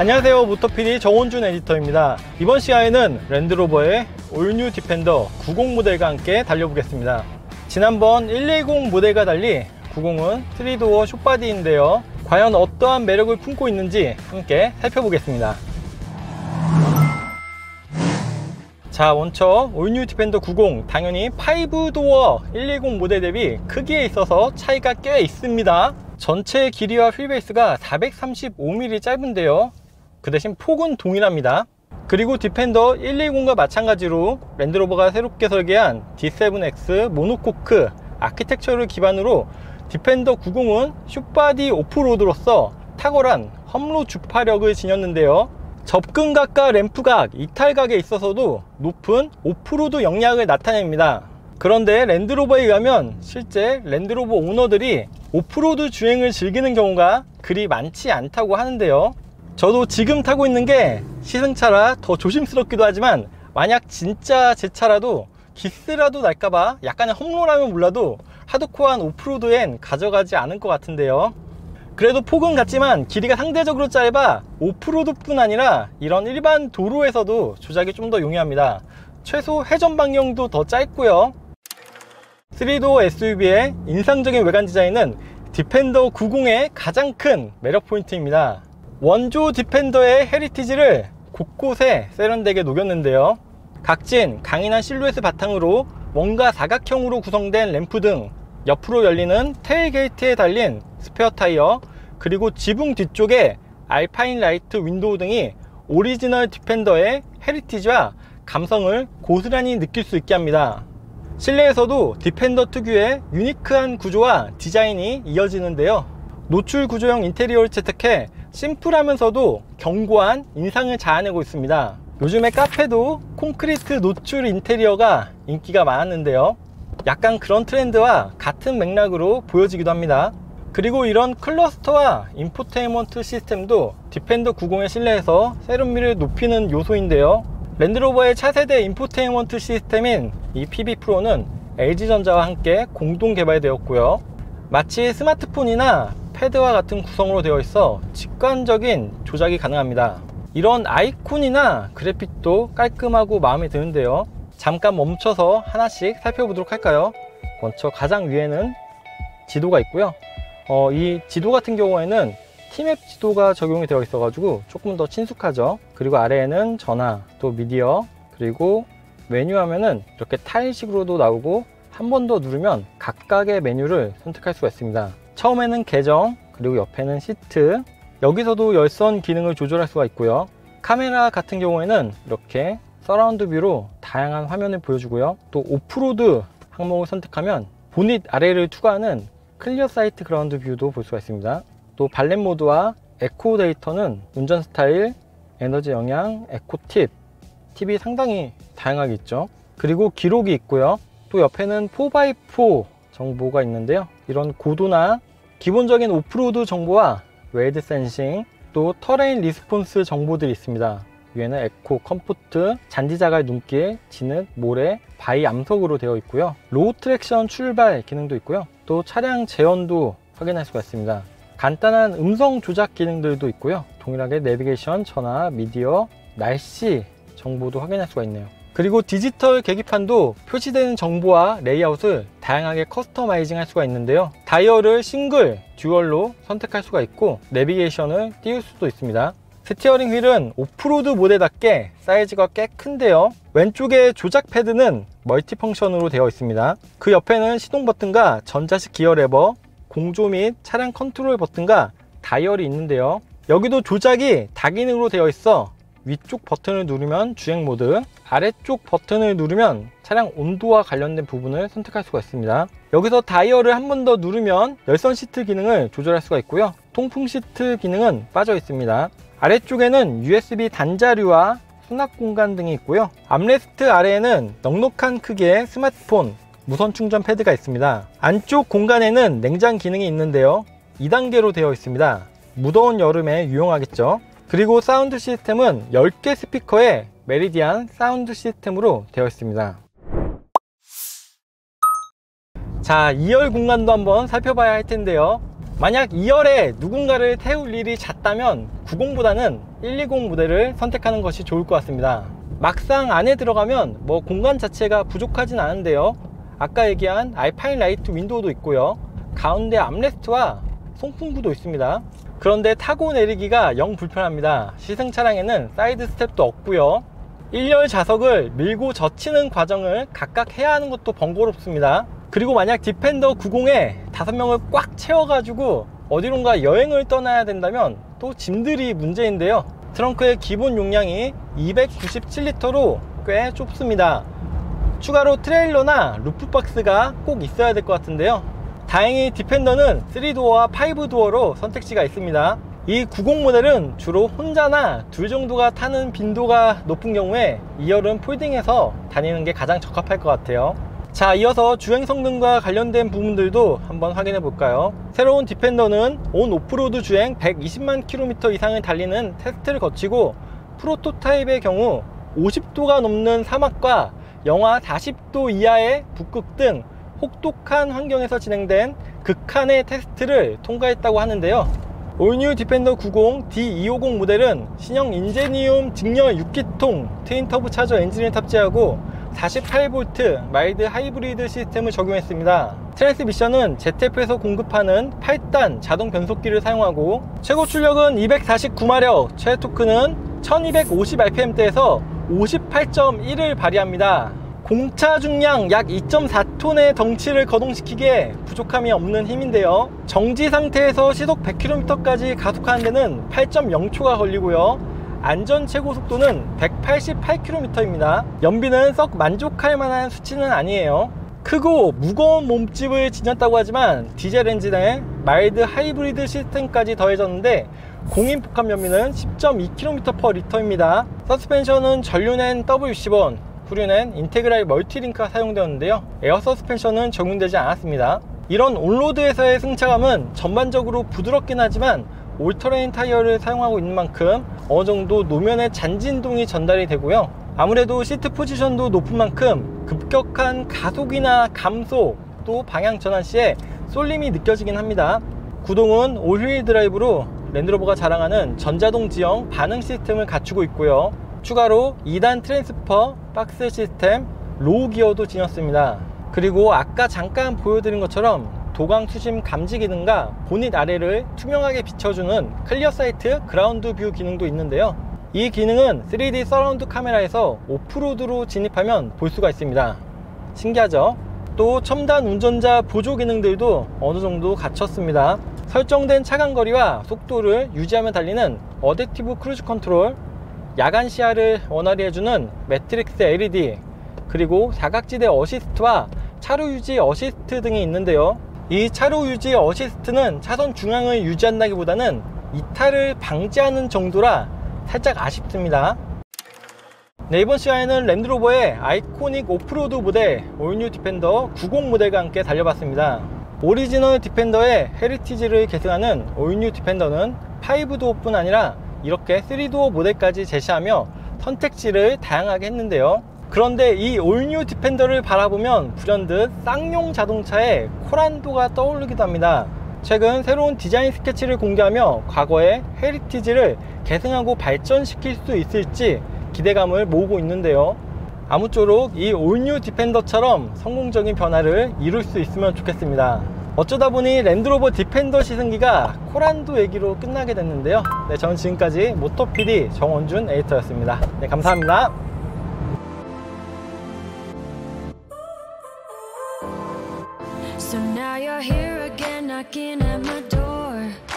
안녕하세요, 모터PD 정원준 에디터입니다. 이번 시간에는 랜드로버의 올뉴 디펜더 90 모델과 함께 달려보겠습니다. 지난번 110 모델과 달리 90은 3도어 숏바디인데요, 과연 어떠한 매력을 품고 있는지 함께 살펴보겠습니다. 자, 먼저 올뉴 디펜더 90, 당연히 5도어 110 모델 대비 크기에 있어서 차이가 꽤 있습니다. 전체 길이와 휠베이스가 435mm 짧은데요, 그 대신 폭은 동일합니다. 그리고 디펜더 120과 마찬가지로 랜드로버가 새롭게 설계한 D7X 모노코크 아키텍처를 기반으로 디펜더 90은 숏바디 오프로드로서 탁월한 험로 주파력을 지녔는데요, 접근각과 램프각, 이탈각에 있어서도 높은 오프로드 역량을 나타냅니다. 그런데 랜드로버에 의하면 실제 랜드로버 오너들이 오프로드 주행을 즐기는 경우가 그리 많지 않다고 하는데요, 저도 지금 타고 있는 게 시승차라 더 조심스럽기도 하지만 만약 진짜 제 차라도 기스라도 날까봐 약간의 험로라면 몰라도 하드코어한 오프로드엔 가져가지 않을 것 같은데요. 그래도 폭은 같지만 길이가 상대적으로 짧아 오프로드 뿐 아니라 이런 일반 도로에서도 조작이 좀 더 용이합니다. 최소 회전 반경도 더 짧고요. 3도어 SUV의 인상적인 외관 디자인은 디펜더 90의 가장 큰 매력 포인트입니다. 원조 디펜더의 헤리티지를 곳곳에 세련되게 녹였는데요, 각진 강인한 실루엣을 바탕으로 뭔가 사각형으로 구성된 램프 등, 옆으로 열리는 테일게이트에 달린 스페어 타이어, 그리고 지붕 뒤쪽에 알파인 라이트 윈도우 등이 오리지널 디펜더의 헤리티지와 감성을 고스란히 느낄 수 있게 합니다. 실내에서도 디펜더 특유의 유니크한 구조와 디자인이 이어지는데요, 노출 구조형 인테리어를 채택해 심플하면서도 견고한 인상을 자아내고 있습니다. 요즘에 카페도 콘크리트 노출 인테리어가 인기가 많았는데요, 약간 그런 트렌드와 같은 맥락으로 보여지기도 합니다. 그리고 이런 클러스터와 인포테인먼트 시스템도 디펜더 90의 실내에서 세련미를 높이는 요소인데요, 랜드로버의 차세대 인포테인먼트 시스템인 이 PB 프로는 LG전자와 함께 공동 개발되었고요, 마치 스마트폰이나 패드와 같은 구성으로 되어 있어 직관적인 조작이 가능합니다. 이런 아이콘이나 그래픽도 깔끔하고 마음에 드는데요, 잠깐 멈춰서 하나씩 살펴보도록 할까요? 먼저 가장 위에는 지도가 있고요, 이 지도 같은 경우에는 티맵 지도가 적용이 되어 있어 가지고 조금 더 친숙하죠. 그리고 아래에는 전화, 또 미디어, 그리고 메뉴 하면은 이렇게 타일식으로도 나오고 한 번 더 누르면 각각의 메뉴를 선택할 수가 있습니다. 처음에는 계정, 그리고 옆에는 시트, 여기서도 열선 기능을 조절할 수가 있고요, 카메라 같은 경우에는 이렇게 서라운드 뷰로 다양한 화면을 보여주고요, 또 오프로드 항목을 선택하면 보닛 아래를 투과하는 클리어 사이트 그라운드 뷰도 볼 수가 있습니다. 또 발렛 모드와 에코 데이터는 운전 스타일, 에너지 영양, 에코 팁이 상당히 다양하게 있죠. 그리고 기록이 있고요, 또 옆에는 4x4 정보가 있는데요, 이런 고도나 기본적인 오프로드 정보와 웨이드 센싱, 또 터레인 리스폰스 정보들이 있습니다. 위에는 에코, 컴포트, 잔디 자갈, 눈길, 진흙, 모래, 바위 암석으로 되어 있고요, 로우 트랙션 출발 기능도 있고요, 또 차량 제원도 확인할 수가 있습니다. 간단한 음성 조작 기능들도 있고요, 동일하게 내비게이션, 전화, 미디어, 날씨 정보도 확인할 수가 있네요. 그리고 디지털 계기판도 표시되는 정보와 레이아웃을 다양하게 커스터마이징 할 수가 있는데요, 다이얼을 싱글, 듀얼로 선택할 수가 있고 내비게이션을 띄울 수도 있습니다. 스티어링 휠은 오프로드 모델답게 사이즈가 꽤 큰데요, 왼쪽에 조작 패드는 멀티펑션으로 되어 있습니다. 그 옆에는 시동 버튼과 전자식 기어 레버, 공조 및 차량 컨트롤 버튼과 다이얼이 있는데요, 여기도 조작이 다기능으로 되어 있어 위쪽 버튼을 누르면 주행 모드, 아래쪽 버튼을 누르면 차량 온도와 관련된 부분을 선택할 수가 있습니다. 여기서 다이얼을 한 번 더 누르면 열선 시트 기능을 조절할 수가 있고요, 통풍 시트 기능은 빠져 있습니다. 아래쪽에는 USB 단자류와 수납 공간 등이 있고요, 암레스트 아래에는 넉넉한 크기의 스마트폰 무선 충전 패드가 있습니다. 안쪽 공간에는 냉장 기능이 있는데요, 2단계로 되어 있습니다. 무더운 여름에 유용하겠죠. 그리고 사운드 시스템은 10개 스피커의 메리디안 사운드 시스템으로 되어 있습니다. 자, 2열 공간도 한번 살펴봐야 할 텐데요, 만약 2열에 누군가를 태울 일이 잦다면 90보다는 120 모델을 선택하는 것이 좋을 것 같습니다. 막상 안에 들어가면 공간 자체가 부족하진 않은데요, 아까 얘기한 알파인 라이트 윈도우도 있고요, 가운데 암레스트와 송풍구도 있습니다. 그런데 타고 내리기가 영 불편합니다. 시승 차량에는 사이드 스텝도 없고요, 1열 좌석을 밀고 젖히는 과정을 각각 해야 하는 것도 번거롭습니다. 그리고 만약 디펜더 90에 5명을 꽉 채워가지고 어디론가 여행을 떠나야 된다면 또 짐들이 문제인데요, 트렁크의 기본 용량이 297리터로 꽤 좁습니다. 추가로 트레일러나 루프박스가 꼭 있어야 될 것 같은데요, 다행히 디펜더는 3도어와 5도어로 선택지가 있습니다. 이 90 모델은 주로 혼자나 둘 정도가 타는 빈도가 높은 경우에 2열은 폴딩해서 다니는 게 가장 적합할 것 같아요. 자, 이어서 주행 성능과 관련된 부분들도 한번 확인해 볼까요? 새로운 디펜더는 온 오프로드 주행 120만 km 이상을 달리는 테스트를 거치고 프로토타입의 경우 50도가 넘는 사막과 영하 40도 이하의 북극 등 혹독한 환경에서 진행된 극한의 테스트를 통과했다고 하는데요, 올뉴 디펜더 90 D250 모델은 신형 인제니움 직렬 6기통 트윈 터보 차저 엔진을 탑재하고 48V 마일드 하이브리드 시스템을 적용했습니다. 트랜스미션은 ZF에서 공급하는 8단 자동 변속기를 사용하고 최고 출력은 249마력, 최대 토크는 1250rpm대에서 58.1을 발휘합니다. 공차 중량 약 2.4톤의 덩치를 거동시키기에 부족함이 없는 힘인데요, 정지 상태에서 시속 100km까지 가속하는 데는 8.0초가 걸리고요, 안전 최고 속도는 188km입니다. 연비는 썩 만족할 만한 수치는 아니에요. 크고 무거운 몸집을 지녔다고 하지만 디젤 엔진에 마일드 하이브리드 시스템까지 더해졌는데 공인 복합 연비는 10.2km/L입니다. 서스펜션은 전륜엔 W10원, 후륜엔 인테그랄 멀티링크가 사용되었는데요, 에어 서스펜션은 적용되지 않았습니다. 이런 온로드에서의 승차감은 전반적으로 부드럽긴 하지만 올터레인 타이어를 사용하고 있는 만큼 어느정도 노면의 잔진동이 전달이 되고요, 아무래도 시트 포지션도 높은 만큼 급격한 가속이나 감속, 또 방향 전환 시에 쏠림이 느껴지긴 합니다. 구동은 올휠 드라이브로 랜드로버가 자랑하는 전자동 지형 반응 시스템을 갖추고 있고요, 추가로 2단 트랜스퍼 박스 시스템 로우 기어도 지녔습니다. 그리고 아까 잠깐 보여드린 것처럼 도강 수심 감지 기능과 보닛 아래를 투명하게 비춰주는 클리어 사이트 그라운드 뷰 기능도 있는데요, 이 기능은 3D 서라운드 카메라에서 오프로드로 진입하면 볼 수가 있습니다. 신기하죠? 또 첨단 운전자 보조 기능들도 어느 정도 갖췄습니다. 설정된 차간거리와 속도를 유지하며 달리는 어댑티브 크루즈 컨트롤, 야간 시야를 원활히 해주는 매트릭스 LED, 그리고 사각지대 어시스트와 차로 유지 어시스트 등이 있는데요, 이 차로 유지 어시스트는 차선 중앙을 유지한다기보다는 이탈을 방지하는 정도라 살짝 아쉽습니다. 네, 이번 시간에는 랜드로버의 아이코닉 오프로드 모델 올뉴 디펜더 90 모델과 함께 달려봤습니다. 오리지널 디펜더의 헤리티지를 계승하는 올뉴 디펜더는 5도어뿐 아니라 이렇게 3도어 모델까지 제시하며 선택지를 다양하게 했는데요, 그런데 이 올뉴 디펜더를 바라보면 불현듯 쌍용 자동차의 코란도가 떠오르기도 합니다. 최근 새로운 디자인 스케치를 공개하며 과거의 헤리티지를 계승하고 발전시킬 수 있을지 기대감을 모으고 있는데요, 아무쪼록 이 올뉴 디펜더처럼 성공적인 변화를 이룰 수 있으면 좋겠습니다. 어쩌다 보니 랜드로버 디펜더 시승기가 코란도 얘기로 끝나게 됐는데요, 네, 저는 지금까지 모터PD 정원준 에디터였습니다. 네, 감사합니다. So now you're here again knocking at my door.